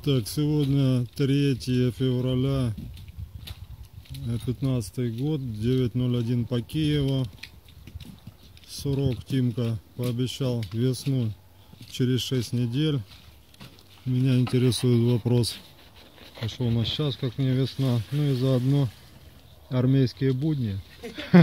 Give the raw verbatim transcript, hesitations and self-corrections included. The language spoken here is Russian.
Так, сегодня третье февраля, пятнадцатый год, девять ноль один по Киеву. Сурок Тимка пообещал весну через шесть недель. Меня интересует вопрос, а что у нас сейчас, как не весна, ну и заодно армейские будни.